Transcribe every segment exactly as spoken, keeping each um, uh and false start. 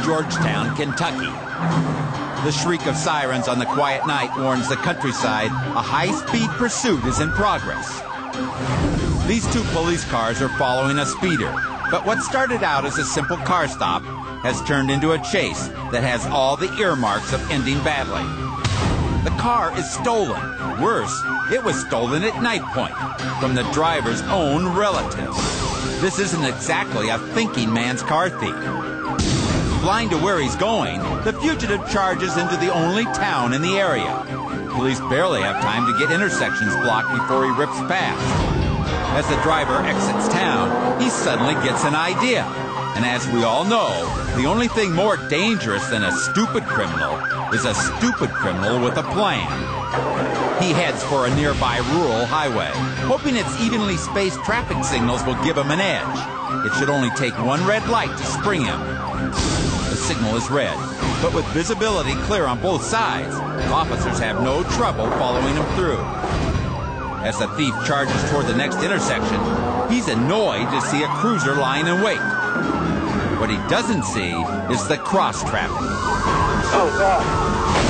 Georgetown, Kentucky. The shriek of sirens on the quiet night warns the countryside a high-speed pursuit is in progress. These two police cars are following a speeder, but what started out as a simple car stop has turned into a chase that has all the earmarks of ending badly. The car is stolen. Worse, it was stolen at night point from the driver's own relatives. This isn't exactly a thinking man's car thief. Blind to where he's going, the fugitive charges into the only town in the area. Police barely have time to get intersections blocked before he rips past. As the driver exits town, he suddenly gets an idea. And as we all know, the only thing more dangerous than a stupid criminal is a stupid criminal with a plan. He heads for a nearby rural highway, hoping its evenly spaced traffic signals will give him an edge. It should only take one red light to spring him. The signal is red, but with visibility clear on both sides, officers have no trouble following him through. As the thief charges toward the next intersection, he's annoyed to see a cruiser lying in wait. What he doesn't see is the cross traffic. Oh, God.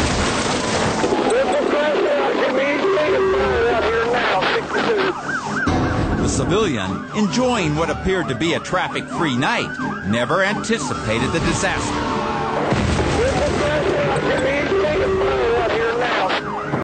The civilian, enjoying what appeared to be a traffic-free night, never anticipated the disaster.